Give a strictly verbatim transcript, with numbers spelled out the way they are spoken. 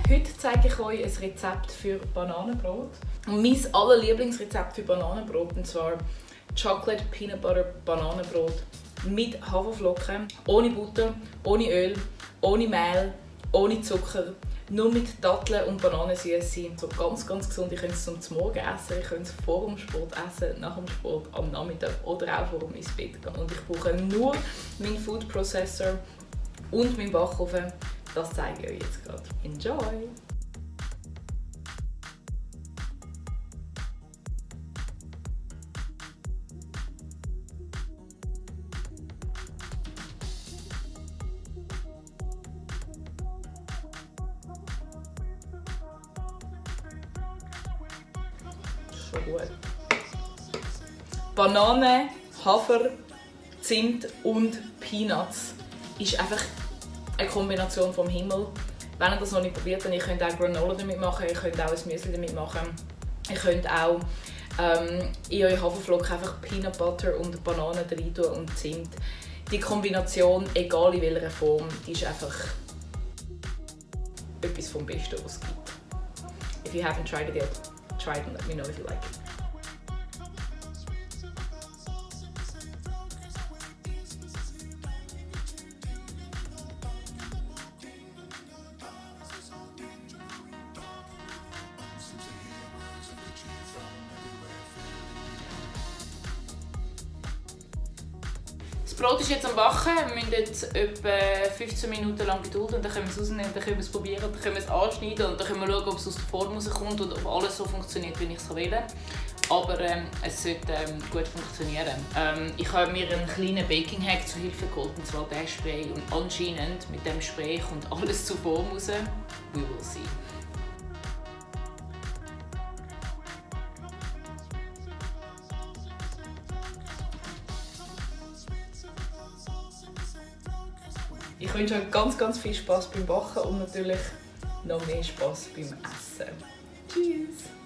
Heute zeige ich euch ein Rezept für Bananenbrot. Und mein allerlieblingsrezept für Bananenbrot, und zwar Chocolate Peanut Butter Bananenbrot mit Haferflocken, ohne Butter, ohne Öl, ohne Mehl, ohne Zucker, nur mit Datteln und Bananensüße. So ganz, ganz gesund. Ich könnte es zum Morgen essen, ich könnte es vor dem Sport essen, nach dem Sport, am Nachmittag oder auch vor dem ins Bett gehen. Und ich brauche nur meinen Foodprocessor und meinen Backofen. Das zeige ich euch jetzt gerade. Enjoy! Schon gut. Banane, Hafer, Zimt und Peanuts ist einfach eine Kombination vom Himmel. Wenn ihr das noch nicht probiert habt, ihr könnt auch Granola damit machen, ihr könnt auch ein Müsli damit machen. Ihr könnt auch ähm, in eure Haferflocken einfach Peanut Butter und Bananen rein tun und Zimt. Die Kombination, egal in welcher Form, die ist einfach etwas vom Besten, was es gibt. If you haven't tried it yet, try it and let me know if you like it. Das Brot ist jetzt am Backen. Wir müssen jetzt etwa fünfzehn Minuten lang gedulden und dann können wir es rausnehmen, dann können wir es probieren, dann können wir es anschneiden und dann können wir schauen, ob es aus der Form rauskommt und ob alles so funktioniert, wie ich es will. Aber ähm, es sollte ähm, gut funktionieren. Ähm, ich habe mir einen kleinen Baking-Hack zur Hilfe geholt, und zwar diesen Spray. Und anscheinend mit dem Spray kommt alles zur Form raus. We will see. Ich wünsche euch ganz, ganz viel Spaß beim Backen und natürlich noch mehr Spaß beim Essen. Tschüss!